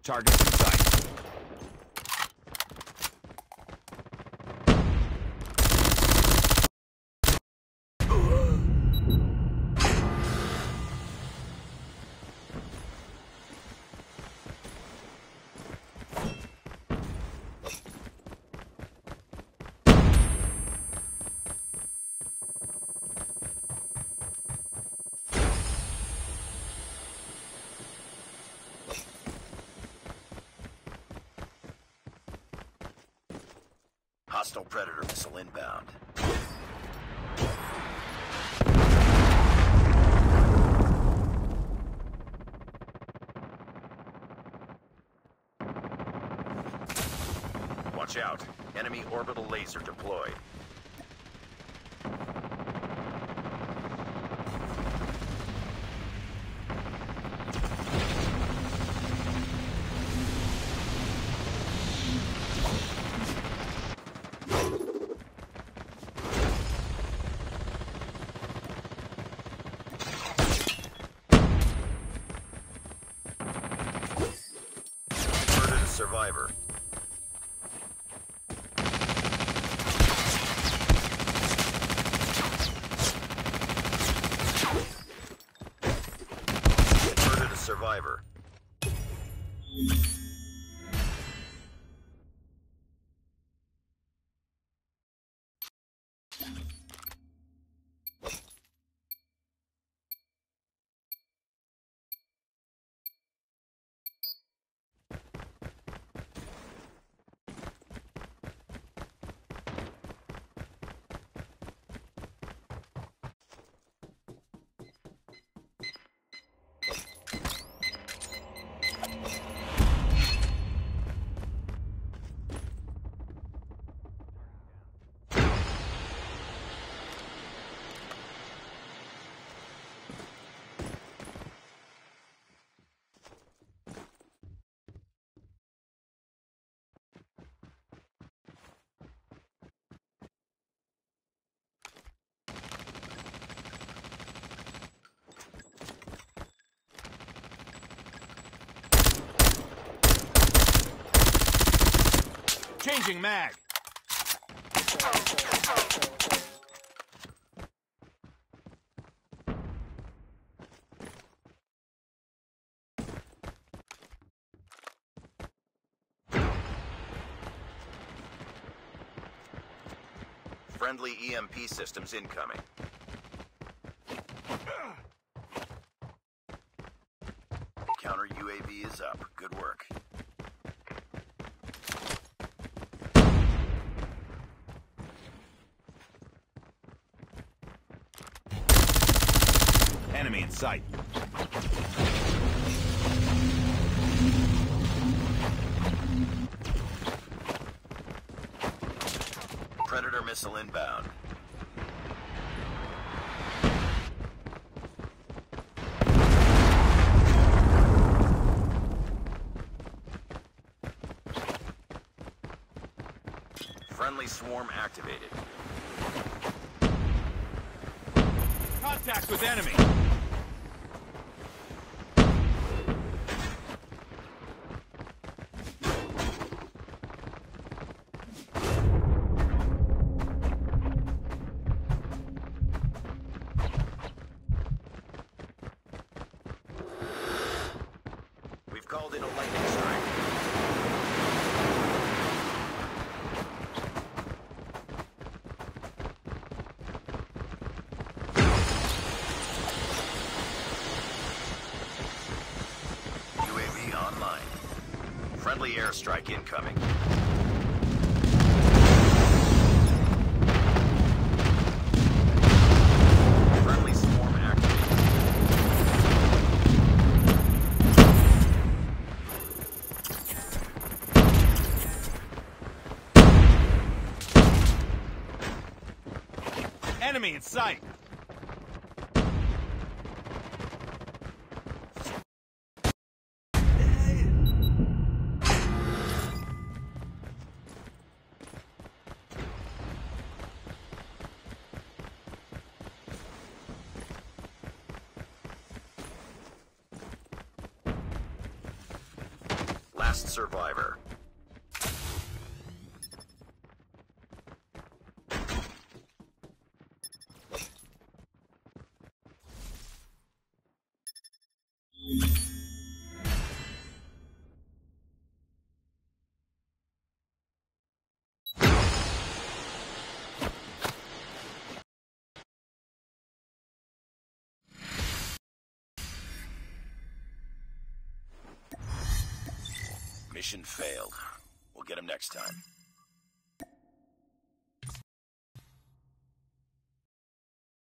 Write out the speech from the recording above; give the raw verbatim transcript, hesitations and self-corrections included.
Targets in sight. Hostile Predator missile inbound. Watch out. Enemy orbital laser deployed. Survivor. Converted a survivor. Changing mag. Friendly E M P systems incoming. Counter U A V is up. Good work. Enemy in sight. Predator missile inbound. Friendly swarm activated. Contact with enemy. We've called in a lightning strike. U A V online. Friendly airstrike incoming. Friendly swarm activated. Enemy in sight. last survivor. Mission failed. We'll get him next time.